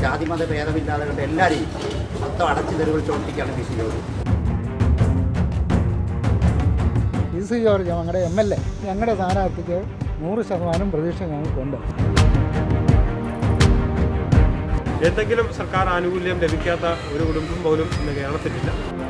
ജാതിമത ഭേദമില്ലാതെ കൊണ്ട് എല്ലാവരെയും മൊത്തം അടച്ചു തെരുവിൽ ചോദിക്കാണ് P C George. P C George ഞങ്ങളുടെ MLA, ഞങ്ങളുടെ സ്ഥാനാർത്ഥിക്ക് 100% പ്രതീക്ഷ ഞങ്ങൾക്കുണ്ട്. എന്തെങ്കിലും സർക്കാർ ആനുകൂല്യം ലഭിക്കാത്ത ഒരു കുടുംബം പോലും ഇന്ന് കേരളത്തിലില്ല.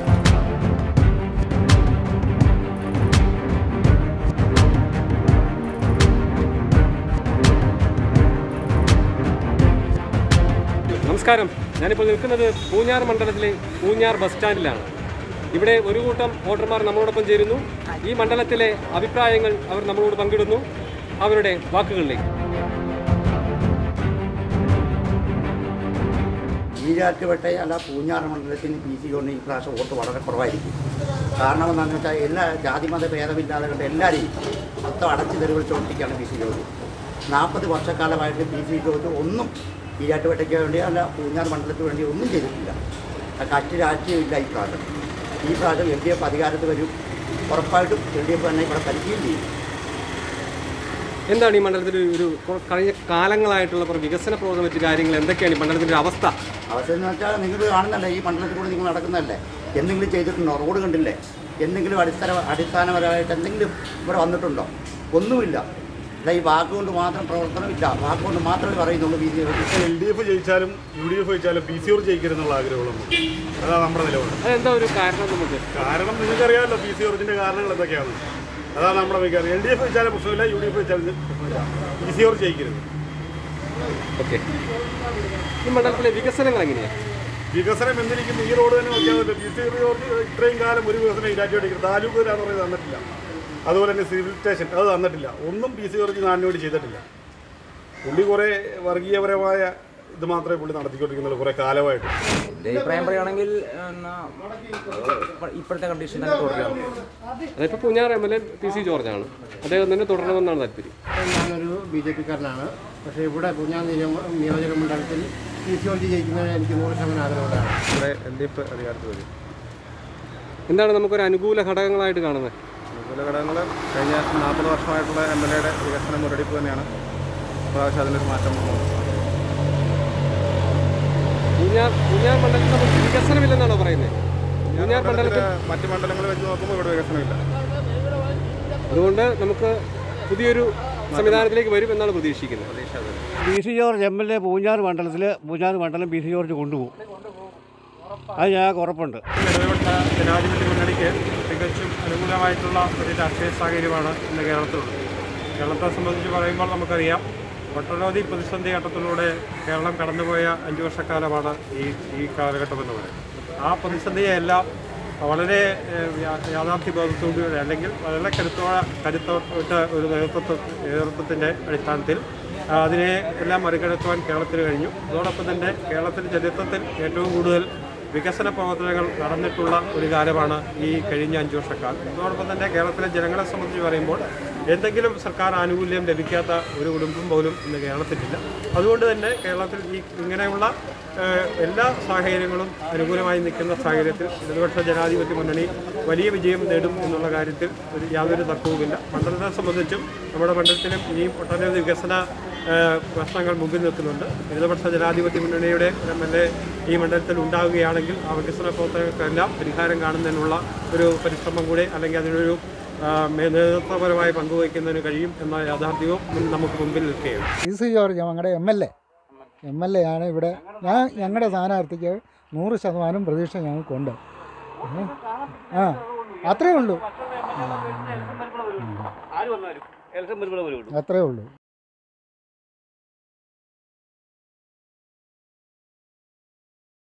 നമസ്കാരം, ഞാനിപ്പോൾ നിൽക്കുന്നത് പൂഞ്ഞാർ മണ്ഡലത്തിലെ പൂഞ്ഞാർ ബസ് സ്റ്റാൻഡിലാണ്. ഇവിടെ ഒരു കൂട്ടം വോട്ടർമാർ നമ്മളോടൊപ്പം ചേരുന്നു. ഈ മണ്ഡലത്തിലെ അഭിപ്രായങ്ങൾ അവർ നമ്മളോട് പങ്കിടുന്നു. അവരുടെ വാക്കുകളിലേക്ക്. ഈരാറ്റുപേട്ട അല്ല പൂഞ്ഞാർ മണ്ഡലത്തിന് പി സി ജോർജിന് ഈ പ്രാവശ്യം വോട്ട് വളരെ കുറവായിരിക്കും. കാരണം എന്താണെന്ന് വെച്ചാൽ എല്ലാ ജാതിമത ഭേദമില്ലാതെ കൊണ്ട് എല്ലാവരെയും മൊത്തം അടച്ചു തെരുവിൽ ചോദിക്കാണ് പി സി ജോർജ്. 40 വർഷക്കാലമായിട്ട് പി സി ജോർജ് ഒന്നും ഈരാറ്റുപേട്ടയ്ക്ക് വേണ്ടി അല്ല പൂഞ്ഞാർ മണ്ഡലത്തിന് വേണ്ടി ഒന്നും ചെയ്തിട്ടില്ല. കറ്റ് രാഷ്ട്രീയമില്ല ഈ പ്രാവശ്യം. ഈ പ്രാവശ്യം LDF അധികാരത്തിൽ വരും. ഉറപ്പായിട്ടും LDF തന്നെ ഇവിടെ ഭരിക്കുകയും ചെയ്യും. എന്താണ് ഈ മണ്ഡലത്തിൽ ഒരു കഴിഞ്ഞ കാലങ്ങളായിട്ടുള്ള വികസന പുരോഗതി മറ്റു കാര്യങ്ങൾ എന്തൊക്കെയാണ് ഈ മണ്ഡലത്തിൻ്റെ അവസ്ഥ? അവസ്ഥ എന്ന് വെച്ചാൽ നിങ്ങൾ കാണുന്നല്ലേ, ഈ മണ്ഡലത്തിൽ കൂടെ നിങ്ങൾ നടക്കുന്നതല്ലേ, എന്തെങ്കിലും ചെയ്തിട്ടുണ്ടോ? റോഡ് കണ്ടില്ലേ? എന്തെങ്കിലും അടിസ്ഥാനപരമായിട്ട് എന്തെങ്കിലും ഇവിടെ വന്നിട്ടുണ്ടോ? ഒന്നുമില്ല. അല്ല, ഈ വാക്കുകൊണ്ട് മാത്രം പ്രവർത്തനമില്ല, വാക്കുകൊണ്ട് മാത്രമേ പറയുന്നുള്ളൂ. LDF ജയിച്ചാലും UDF ജയിച്ചാലും പി സി ജോർജ് ജയിക്കരുതെന്നുള്ള ആഗ്രഹമുള്ളൂ. അതാണ് നമ്മുടെ നിലപാട്. അതെന്താ ഒരു കാരണം? കാരണം നിങ്ങൾക്കറിയാമല്ലോ പി സി ജോർജിൻ്റെ കാരണങ്ങൾ എന്തൊക്കെയാണ്. അതാണ് നമ്മുടെ മിക്കാറ്. LDF വെച്ചാലും പ്രശ്നമില്ല, UDF വെച്ചാലും പ്രശ്നമില്ല, പി സി ജോർജ് ജയിക്കരുത്. ഓക്കെ, ഈ മണ്ഡലത്തിലെ വികസനങ്ങൾ എങ്ങനെയാണ്? വികസനം എന്തിരിക്കുന്നു? ഈ റോഡ് തന്നെ നോക്കിയാൽ പി സി ജോർജ് ഇത്രയും കാലം ഒരു വികസനം ഈരാറ്റുപേട്ടയ്ക്ക് താലൂക്കിലാന്ന് പറയുന്നത് തന്നിട്ടില്ല. അതുപോലെ തന്നെ സിവിൽ സ്റ്റേഷൻ അത് തന്നിട്ടില്ല. ഒന്നും പി സി ജോർജ് നാടിന് വേണ്ടി ചെയ്തിട്ടില്ല. പുള്ളി കുറേ വർഗീയപരമായ ഇത് മാത്രമേ പുള്ളി നടത്തിക്കൊണ്ടിരിക്കുന്നുള്ളൂ കുറേ കാലമായിട്ട്. എൻ്റെ അഭിപ്രായം പറയുകയാണെങ്കിൽ ഇപ്പോഴത്തെ കണ്ടീഷൻ തന്നെ തുടരുകയാണ്. അതിപ്പോൾ പൂഞ്ഞാർ MLA പി സി ജോർജാണ്. അദ്ദേഹം തന്നെ തുടരണമെന്നാണ് താല്പര്യം. ഞാനൊരു BJP-കാരനാണ്. പക്ഷേ ഇവിടെ പൂഞ്ഞാർ നിയോജക മണ്ഡലത്തിൽ പി സി ജോർജ് ജയിക്കുന്നതിന് എനിക്ക് 100% ആഗ്രഹമുള്ളതാണ്. ഇവിടെ LDF അധികാരത്തിൽ വരും. എന്താണ് നമുക്കൊരു അനുകൂല ഘടകങ്ങളായിട്ട് കാണുന്നത്? അനുകൂല ഘടകങ്ങൾ കഴിഞ്ഞ 40 വർഷമായിട്ടുള്ള MLA-യുടെ വികസന മുരടിപ്പ് തന്നെയാണ് പ്രാവശ്യം അതിനൊരു മാറ്റം വന്നത്. പൂഞ്ഞാർ മണ്ഡലത്തിൽ നമുക്ക് വികസനമില്ലെന്നാണോ പറയുന്നത്? പൂഞ്ഞാർ മണ്ഡലത്തിൽ മറ്റ് മണ്ഡലങ്ങൾ വെച്ച് നോക്കുമ്പോൾ ഇവിടെ വികസനമില്ല. അതുകൊണ്ട് നമുക്ക് പുതിയൊരു സംവിധാനത്തിലേക്ക് വരും എന്നാണ് പ്രതീക്ഷിക്കുന്നത്. P C George MLA Poonjar മണ്ഡലം പി സി ജോർജ് കൊണ്ടുപോകും. അത് ഞങ്ങൾക്ക് ഉറപ്പുണ്ട്. ഇടതുപക്ഷ ജനാധിപത്യ മുന്നണിക്ക് തികച്ചും അനുകൂലമായിട്ടുള്ള ഒരു രാഷ്ട്രീയ സാഹചര്യമാണ് ഇന്ന് കേരളത്തിലുള്ളത്. കേരളത്തെ സംബന്ധിച്ച് പറയുമ്പോൾ നമുക്കറിയാം, ഒട്ടനവധി പ്രതിസന്ധി ഘട്ടത്തിലൂടെ കേരളം കടന്നുപോയ 5 വർഷക്കാലമാണ് ഈ കാലഘട്ടത്തിലൂടെ. ആ പ്രതിസന്ധിയെല്ലാം വളരെ യാഥാർത്ഥ്യബോധത്തോടുകൂടി അല്ലെങ്കിൽ വളരെ കരുത്തോട്ട ഒരു നേതൃത്വത്തിൻ്റെ അടിസ്ഥാനത്തിൽ അതിനെ എല്ലാം മറികടക്കുവാൻ കേരളത്തിന് കഴിഞ്ഞു. അതോടൊപ്പം തന്നെ കേരളത്തിൻ്റെ ചരിത്രത്തിൽ ഏറ്റവും കൂടുതൽ വികസന പ്രവർത്തനങ്ങൾ നടന്നിട്ടുള്ള ഒരു കാലമാണ് ഈ കഴിഞ്ഞ 5 വർഷക്കാലം. അതോടൊപ്പം തന്നെ കേരളത്തിലെ ജനങ്ങളെ സംബന്ധിച്ച് പറയുമ്പോൾ എന്തെങ്കിലും സർക്കാർ ആനുകൂല്യം ലഭിക്കാത്ത ഒരു കുടുംബം പോലും ഇന്ന് കേരളത്തിലില്ല. അതുകൊണ്ട് തന്നെ കേരളത്തിൽ ഇങ്ങനെയുള്ള എല്ലാ സാഹചര്യങ്ങളും അനുകൂലമായി നിൽക്കുന്ന സാഹചര്യത്തിൽ ഇടതുപക്ഷ ജനാധിപത്യ മുന്നണി വലിയ വിജയം നേടും എന്നുള്ള കാര്യത്തിൽ യാതൊരു തർക്കവുമില്ല. മണ്ഡലത്തെ സംബന്ധിച്ചും നമ്മുടെ മണ്ഡലത്തിലും ഇനിയും ഒട്ടനവധി വികസന പ്രശ്നങ്ങൾ മുമ്പിൽ നിൽക്കുന്നുണ്ട്. ഇടതുപക്ഷ ജനാധിപത്യ മുന്നണിയുടെ MLA ഈ മണ്ഡലത്തിൽ ഉണ്ടാവുകയാണെങ്കിൽ ആ വികസന പ്രവർത്തനങ്ങൾക്കെല്ലാം പരിഹാരം കാണുന്നതിനുള്ള ഒരു പരിശ്രമം കൂടെ അല്ലെങ്കിൽ അതിനൊരു നേതൃത്വപരമായി പങ്കുവയ്ക്കുന്നതിന് കഴിയും എന്ന യാഥാർത്ഥ്യവും നമുക്ക് മുമ്പിൽ നിൽക്കുകയാണ്. പി സി ജോർജ് ഞങ്ങളുടെ MLA ആണ്. ഇവിടെ ഞങ്ങളുടെ സ്ഥാനാർത്ഥിക്ക് 100% പ്രതീക്ഷ ഞങ്ങൾക്കുണ്ട്. അത്രേ ഉള്ളൂ.